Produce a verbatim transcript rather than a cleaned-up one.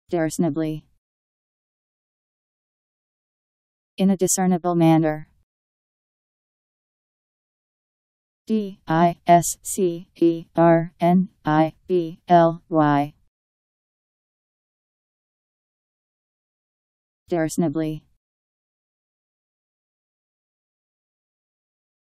Discernibly. In a discernible manner. D I S C E R N I B L Y. Discernibly.